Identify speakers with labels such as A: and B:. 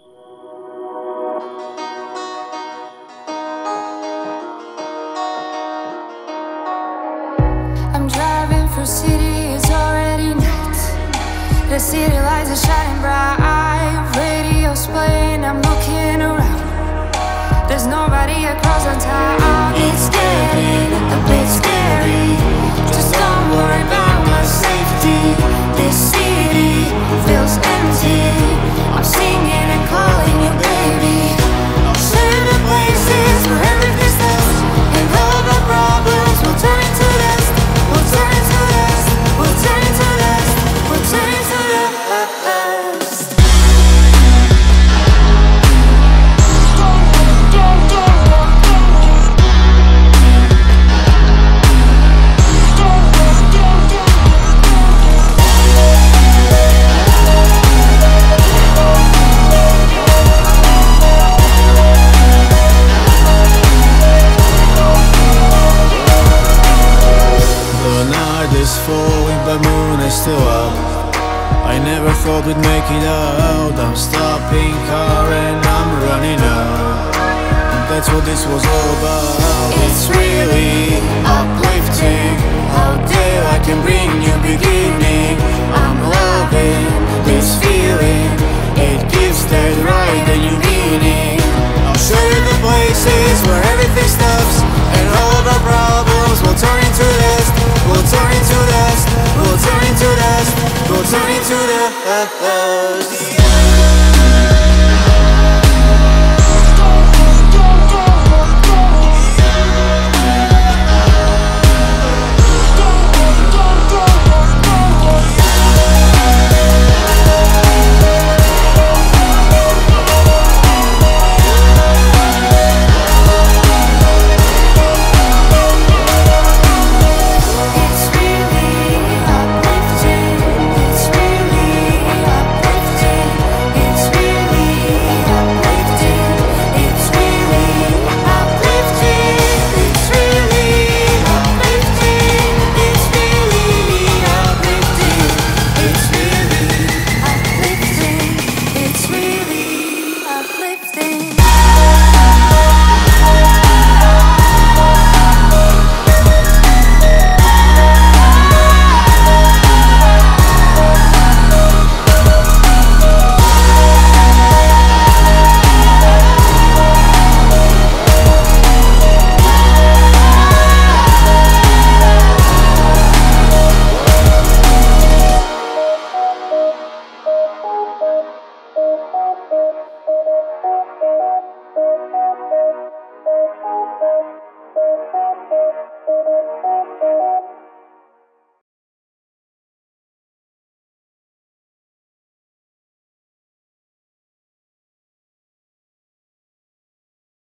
A: I'm driving through city, it's already night. The city lights are shining bright. Radio's playing, I'm looking around. There's nobody across the town. It's getting a bit scary. Just don't worry about my safety. This city feels empty. I'm singing and calling you baby. I'll show you the places where everything stops, and all of our problems will turn into dust. We'll turn into dust. We'll turn into dust. We'll turn into dust.
B: Is falling, but moon is still up. I never thought we'd make it out. I'm stopping car and I'm running out. And that's what this was all about. It's really uplifting. How dare I can bring new beginning. I'm loving this feeling. It gives that right and new meaning. I'll show you the places where everything stops, and all of our problems will turn into dust. We'll turn into dust. We'll turn into dust. We'll turn into dust.